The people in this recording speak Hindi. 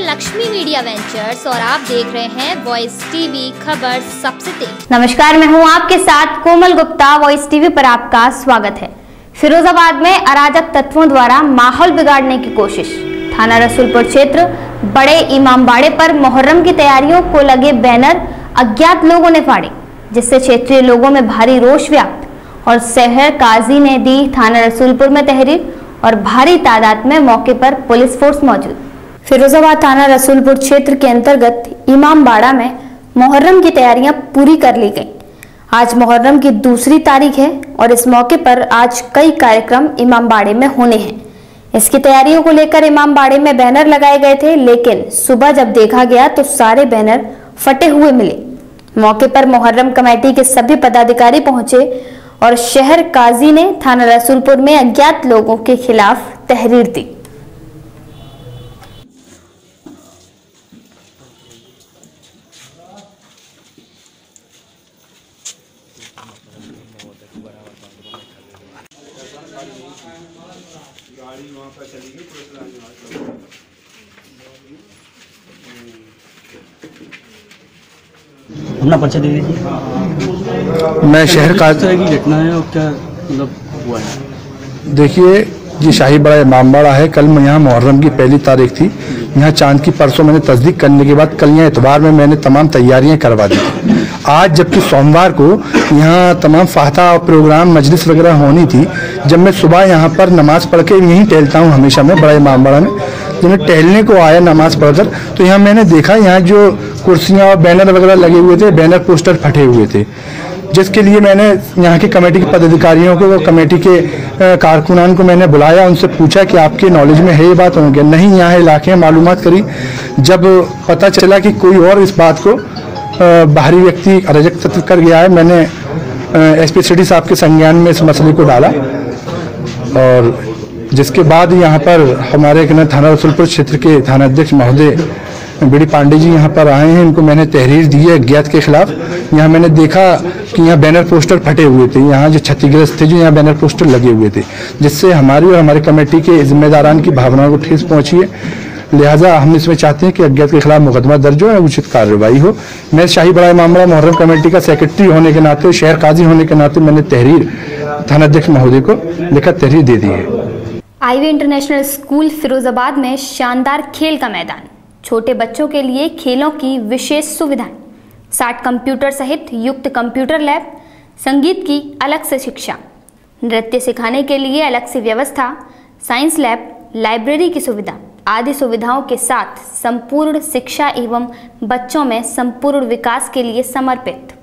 लक्ष्मी मीडिया वेंचर्स और आप देख रहे हैं वॉइस टीवी खबर सबसे तेज। नमस्कार, मैं हूं आपके साथ कोमल गुप्ता। वॉइस टीवी पर आपका स्वागत है। फिरोजाबाद में अराजक तत्वों द्वारा माहौल बिगाड़ने की कोशिश। थाना रसूलपुर क्षेत्र बड़े इमामबाड़े पर मुहर्रम की तैयारियों को लगे बैनर अज्ञात लोगों ने फाड़े, जिससे क्षेत्रीय लोगों में भारी रोष व्याप्त और शहर काजी ने दी थाना रसूलपुर में तहरीर और भारी तादाद में मौके पर पुलिस फोर्स मौजूद। फिरोजाबाद थाना रसूलपुर क्षेत्र के अंतर्गत इमामबाड़ा में मुहर्रम की तैयारियां पूरी कर ली गई। आज मुहर्रम की दूसरी तारीख है और इस मौके पर आज कई कार्यक्रम इमामबाड़े में होने हैं। इसकी तैयारियों को लेकर इमामबाड़े में बैनर लगाए गए थे, लेकिन सुबह जब देखा गया तो सारे बैनर फटे हुए मिले। मौके पर मुहर्रम कमेटी के सभी पदाधिकारी पहुंचे और शहर काजी ने थाना रसूलपुर में अज्ञात लोगों के खिलाफ तहरीर दी। गाड़ी वहाँ पर चली गई, अपना पर्चा दे दीजिए। मैं शहर का किस तरह की घटना है और क्या मतलब हुआ है? देखिए, ये शाही बड़ा इमामबाड़ा है। कल मैं यहाँ मुहर्रम की पहली तारीख थी। यहाँ चांद की परसों मैंने तस्दीक करने के बाद कल यहाँ इतवार में मैंने तमाम तैयारियां करवा दी थी। आज जबकि सोमवार को यहाँ तमाम फाता और प्रोग्राम मजलिस वगैरह होनी थी, जब मैं सुबह यहाँ पर नमाज पढ़ के यहीं टहलता हूँ हमेशा मैं बड़ा इमामबाड़ा में, जब मैं टहलने को आया नमाज पढ़कर तो यहाँ मैंने देखा यहाँ जो कुर्सियाँ और बैनर वगैरह लगे हुए थे, बैनर पोस्टर फटे हुए थे, जिसके लिए मैंने यहाँ के कमेटी के पदाधिकारियों को, कमेटी के कारकुनान को मैंने बुलाया, उनसे पूछा कि आपके नॉलेज में है ये बात? उन्होंने कहा नहीं, यहाँ इलाके में मालूमात करी। जब पता चला कि कोई और इस बात को बाहरी व्यक्ति अराजक तत्व कर गया है, मैंने एसपी सिटी साहब के संज्ञान में इस मसले को डाला और जिसके बाद यहाँ पर हमारे थाना रसूलपुर क्षेत्र के थाना अध्यक्ष महोदय बीडी पांडे जी यहाँ पर आए हैं। इनको मैंने तहरीर दी है अज्ञात के खिलाफ। यहाँ मैंने देखा कि यहाँ बैनर पोस्टर फटे हुए थे, यहाँ जो क्षतिग्रस्त थे, जो यहाँ बैनर पोस्टर लगे हुए थे, जिससे हमारी और हमारी कमेटी के जिम्मेदारान की भावनाओं को ठेस पहुंची है। लिहाजा हम इसमें चाहते हैं कि अज्ञात के खिलाफ मुकदमा दर्ज हो और उचित कार्रवाई हो। मैं शाही बड़ा इमामबाड़ा मुहर्रम कमेटी का सेक्रेटरी होने के नाते, शहर काजी होने के नाते मैंने तहरीर थाना अध्यक्ष महोदय को लिखित तहरीर दे दी है। आईवी इंटरनेशनल स्कूल फिरोजाबाद में शानदार खेल का मैदान, छोटे बच्चों के लिए खेलों की विशेष सुविधाएं, 60 कंप्यूटर सहित युक्त कंप्यूटर लैब, संगीत की अलग से शिक्षा, नृत्य सिखाने के लिए अलग से व्यवस्था, साइंस लैब, लाइब्रेरी की सुविधा आदि सुविधाओं के साथ संपूर्ण शिक्षा एवं बच्चों में संपूर्ण विकास के लिए समर्पित